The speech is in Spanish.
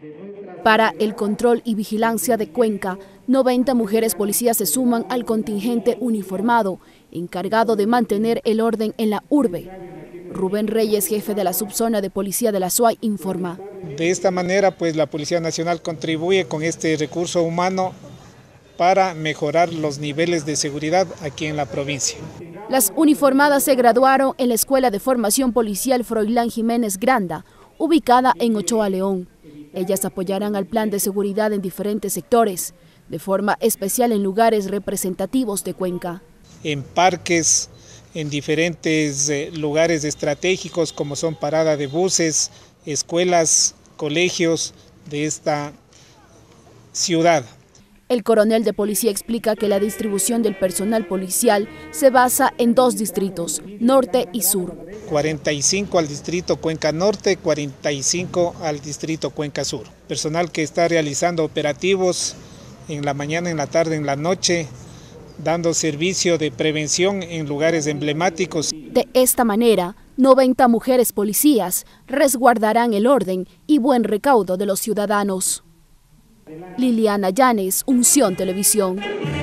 Para el control y vigilancia de Cuenca, 90 mujeres policías se suman al contingente uniformado, encargado de mantener el orden en la urbe. Rubén Reyes, jefe de la subzona de policía de la SUAY, informa. De esta manera, pues la Policía Nacional contribuye con este recurso humano para mejorar los niveles de seguridad aquí en la provincia. Las uniformadas se graduaron en la Escuela de Formación Policial Froilán Jiménez Granda, ubicada en Ochoa, León. Ellas apoyarán al plan de seguridad en diferentes sectores, de forma especial en lugares representativos de Cuenca. En parques, en diferentes lugares estratégicos como son parada de buses, escuelas, colegios de esta ciudad. El coronel de policía explica que la distribución del personal policial se basa en 2 distritos, norte y sur. 45 al distrito Cuenca Norte, 45 al distrito Cuenca Sur. Personal que está realizando operativos en la mañana, en la tarde, en la noche, dando servicio de prevención en lugares emblemáticos. De esta manera, 90 mujeres policías resguardarán el orden y buen recaudo de los ciudadanos. Liliana Llanes, Unción Televisión.